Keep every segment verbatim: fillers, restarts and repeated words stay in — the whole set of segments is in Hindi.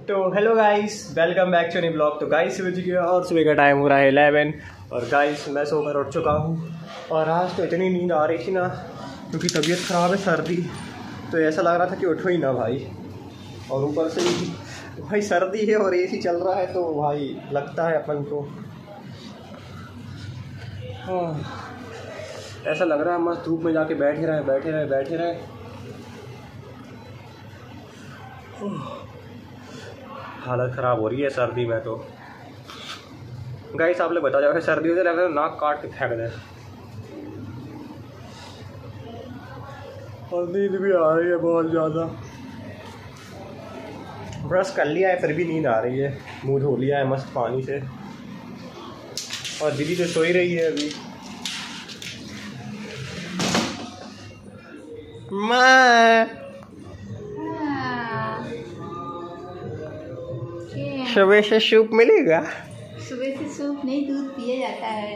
तो hello guys, welcome back to new blog. तो गाइस सुबह जी और सुबह का टाइम हो रहा है इलेवन और गाइस मैं सोकर उठ चुका हूँ। और आज तो इतनी नींद आ रही थी ना, क्योंकि तबीयत ख़राब है, सर्दी, तो ऐसा लग रहा था कि उठो ही ना भाई। और ऊपर से भाई सर्दी है और एसी चल रहा है, तो भाई लगता है अपन को हाँ ऐसा लग रहा है मस्त धूप में जाके बैठे रहे बैठे रहे बैठे रहे हालत ख़राब हो रही है सर्दी में। तो गाइस आप लोग बता जाओ, सर्दी होती है नाक काट के फेंक दे। और नींद भी आ रही है बहुत ज़्यादा। ब्रश कर लिया है फिर भी नींद आ रही है। मुंह धो लिया है मस्त पानी से। और दीदी तो सो ही रही है अभी। माँ सुबह से सूप मिलेगा? सुबह से सूप नहीं, दूध पिया जाता है।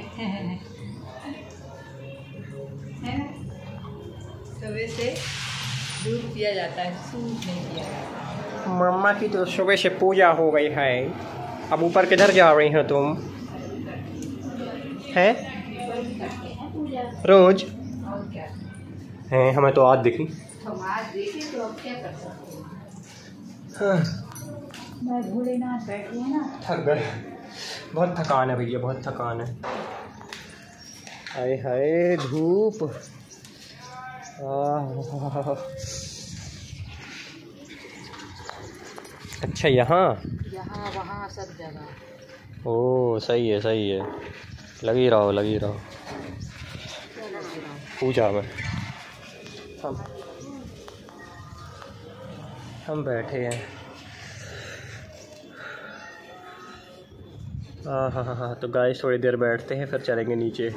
सुबह से दूध पिया जाता है, सूप नहीं पिया जाता। मम्मा की तो सुबह से पूजा हो गई है। अब ऊपर किधर जा रही हो तुम? हैं रोज हैं? हमें तो आज दिखी। हम आज देखे तो अब क्या कर सकते हैं। हाँ। मैं भोलेनाथ बैठे हैं ना, थक गए, बहुत थकान है भैया, बहुत थकान है। हाय हाय धूप। आह अच्छा यहाँ यहाँ वहाँ सब जगह। ओ सही है सही है, लगी रहो लगी रहो पूजा में। हम हम बैठे हैं। हाँ हाँ हाँ तो गाइस थोड़ी देर बैठते हैं फिर चलेंगे नीचे।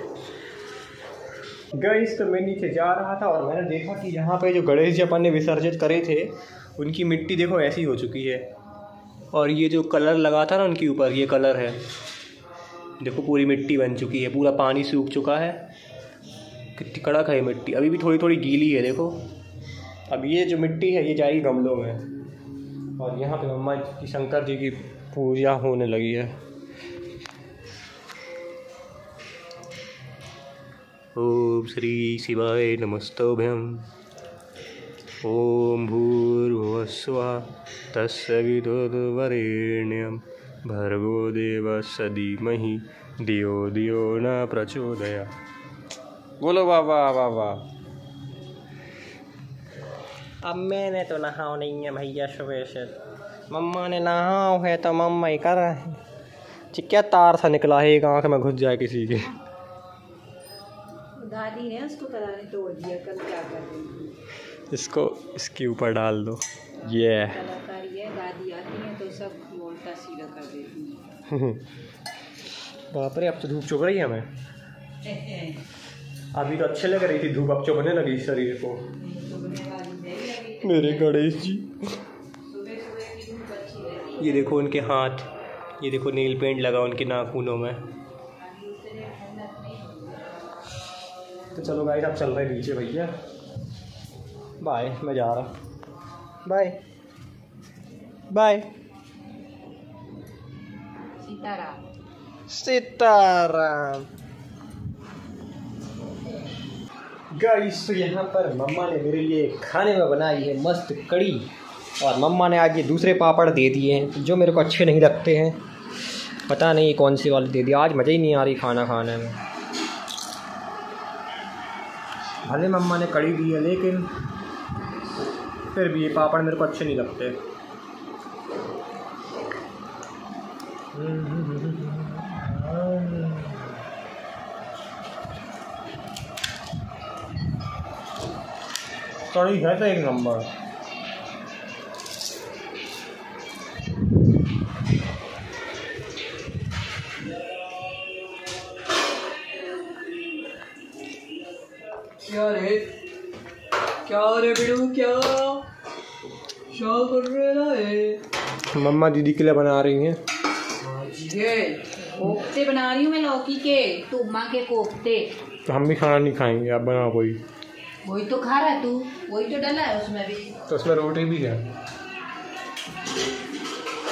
गाइस तो मैं नीचे जा रहा था और मैंने देखा कि यहाँ पे जो गणेश जी अपन ने विसर्जित करे थे उनकी मिट्टी देखो ऐसी हो चुकी है। और ये जो कलर लगा था ना उनके ऊपर, ये कलर है देखो, पूरी मिट्टी बन चुकी है, पूरा पानी सूख चुका है। कितनी कड़क है ये मिट्टी, अभी भी थोड़ी थोड़ी गीली है देखो। अब ये जो मिट्टी है ये जाएगी गमलों में। और यहाँ पे मम्मा की शंकर जी की पूजा होने लगी है। ओम श्री शिवाय नमस्तोभ्यम। ओम भूर्भुवस्सुवः तत्सवितुर्वरेण्यं भर्गो देवस्य धीमहि धियो धियो न प्रचोदयात्। बोलो बाबा बाबा। अब मैंने तो नहाओ नहीं है भैया सुबह से, मम्मा ने नहाओ है तो मम्मा ही कर रहे हैं। क्या तार सा निकला है, एक आँख में घुस जाए किसी के। दादी ने उसको पता नहीं तोड़ दिया, कल क्या कर रही थी। इसको इसके ऊपर डाल दो। ये कलाकारी है, दादी आती है तो सब उल्टा सीधा कर देती है। बाप रे, अब तो धूप चुभ रही है हमें। अभी तो अच्छे लग रही थी धूप, अब चुभने लगी शरीर को। मेरे गणेश जी, ये देखो उनके हाथ, ये देखो नील पेंट लगा उनके नाखूनों में। तो चलो गाइस आप चल रहे हैं नीचे भैया। बाय, मैं जा रहा। Bye bye. Sitaram Sitaram. Guys तो यहाँ पर मम्मा ने मेरे लिए खाने में बनाई है मस्त कड़ी। और मम्मा ने आज ये दूसरे पापड़ दे दिए हैं जो मेरे को अच्छे नहीं लगते हैं, पता नहीं कौन सी वाली दे दिया। आज मज़ा ही नहीं आ रही खाना खाने में। भले मम्मा ने कड़ी दी है लेकिन फिर भी ये पापड़ मेरे को अच्छे नहीं लगते। कड़ी है तो एक नंबर। क्या रे क्या रे बिड़ू, क्या क्या कर रहे हैं? मम्मा दीदी के लिए बना रही हैं। ये कोफ्ते बना रही हूँ मैं, लौकी के, तुमा के कोफ्ते। तो हम भी खाना नहीं खाएंगे, आप बनाओ कोई। वही तो खा रहा है तू, वही तो डाला है उसमें भी। तो उसमें रोटी भी है।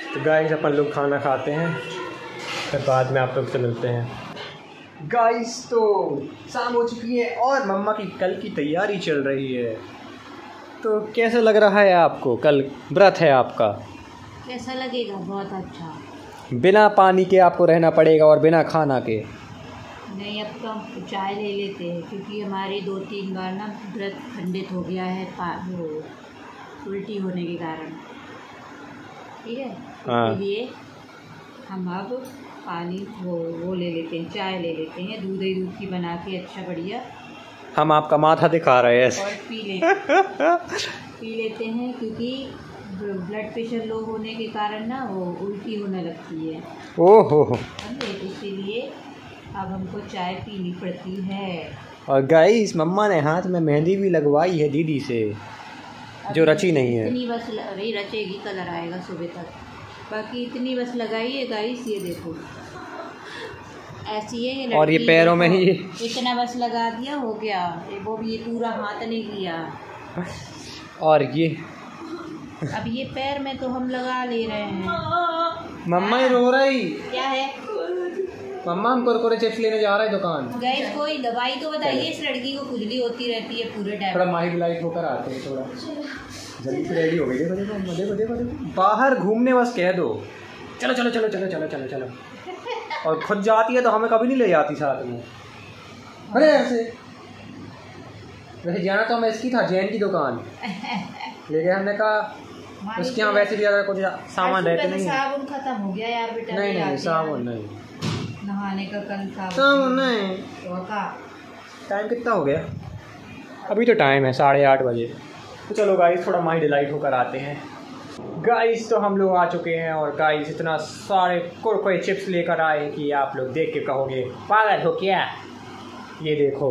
तो गाइस अपन लोग खाना खाते हैं, फिर बाद में आप लोग से मिलते हैं। गाइस तो शाम हो चुकी है और मम्मा की कल की तैयारी चल रही है। तो कैसा लग रहा है आपको? कल व्रत है आपका। कैसा लगेगा? बहुत अच्छा। बिना पानी के आपको रहना पड़ेगा और बिना खाना के। नहीं, अब तो हम चाय ले लेते हैं क्योंकि हमारे दो तीन बार ना व्रत खंडित हो गया है वो उल्टी होने के कारण। ठीक है, इसलिए हम अब पानी वो वो ले लेते हैं, चाय ले लेते हैं, दूध ही दूध की बना के अच्छा बढ़िया। हम आपका माथा दिखा रहे हैं और पी लेते पी लेते हैं क्योंकि ब्लड प्रेशर लो होने के कारण ना वो उल्टी होने लगती है। ओहो, इसीलिए अब हमको चाय पीनी पड़ती है। और गाइस मम्मा ने हाथ में मेहंदी भी लगवाई है दीदी से, जो रची नहीं है। इतनी बस अभी रचेगी, कलर आएगा सुबह तक। बाकी इतनी बस लगाई है गाइस, ये देखो ऐसी है ये। और ये पैरों में ही इतना बस लगा दिया, हो गया। वो भी ये पूरा हाथ नहीं किया। और ये अब ये पैर में तो हम लगा ले रहे हैं। मम्मा ही रो रही। क्या है? मम्मा हम कुरकुरे चिप्स लेने जा रहे हैं दुकान। गाइस कोई दवाई तो बताइए, इस लड़की को खुजली होती रहती है पूरे टाइम। थोड़ा माइक लाइट होकर आते हैं, थोड़ा जल्दी से रेडी हो गई। देखो देखो देखो देखो देखो, बाहर घूमने बस कह दो चलो चलो चलो चलो चलो चलो चलो, और खुद जाती है तो हमें कभी नहीं ले जाती साथ में। अरे ऐसे वैसे जाना तो हमें इसकी था, जैन की दुकान, लेकिन हमने कहा उसके यहाँ वैसे भी ज़्यादा कुछ सामान रहते नहीं है। साबुन खत्म हो गया यार बेटा। नहीं नहीं साबुन नहीं, नहाने का कल साबुन नहीं। तो का टाइम कितना हो गया? अभी तो टाइम है साढ़े आठ बजे। तो चलो गाइस थोड़ा माइंड डिलाइट होकर आते हैं। गाइस तो हम लोग आ चुके हैं और गाइस इतना सारे कुरकुरे चिप्स लेकर आए कि आप लोग देख के कहोगे पागल हो क्या। ये देखो,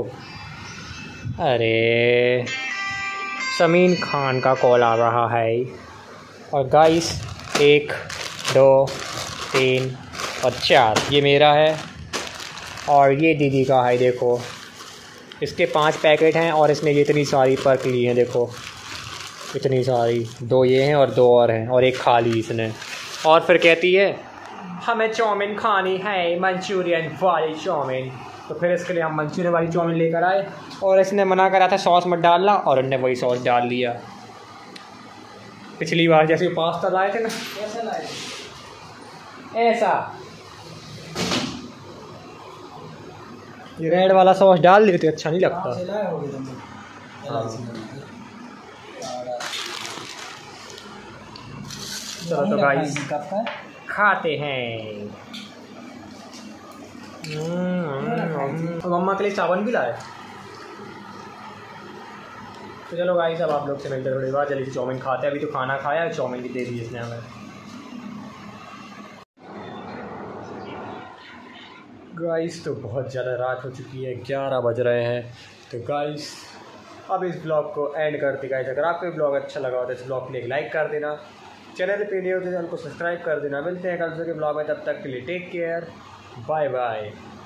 अरे समीन खान का कॉल आ रहा है। और गाइस एक दो तीन और चार ये मेरा है और ये दीदी का है। देखो इसके पांच पैकेट हैं और इसने ये इतनी सारी पर्क ली हैं। देखो इतनी सारी, दो ये हैं और दो और हैं और एक खा ली इसने। और फिर कहती है हमें चाउमीन खानी है, मंचूरियन वाली चाउमीन। तो फिर इसके लिए हम मंचूरियन वाली चाउमीन लेकर आए और इसने मना करा था सॉस मत डालना, और उन्होंने वही सॉस डाल लिया। पिछली बार जैसे पास्ता लाए थे ना, ऐसा लाए ऐसा, ये रेड वाला सॉस डाल देते अच्छा नहीं लगता। चलो तो गाइस खाते हैं। मम्मा के लिए चावल भी लाए। तो चलो गाइस अब आप लोग से मिलते थोड़ी बार, जल्दी से चाउमीन खाते हैं। अभी तो खाना खाया, चाउमीन भी दे दी इसने हमें। गाइस तो बहुत ज़्यादा रात हो चुकी है, ग्यारह बज रहे हैं। तो गाइस अब इस ब्लॉग को एंड करते गाइस। अगर आपको ब्लॉग अच्छा लगा हो तो इस ब्लॉग को एक लाइक कर देना, चैनल पे नए हो तो चैनल को सब्सक्राइब कर देना। मिलते हैं कल से के ब्लॉग में, तब तक के लिए टेक केयर, बाय बाय।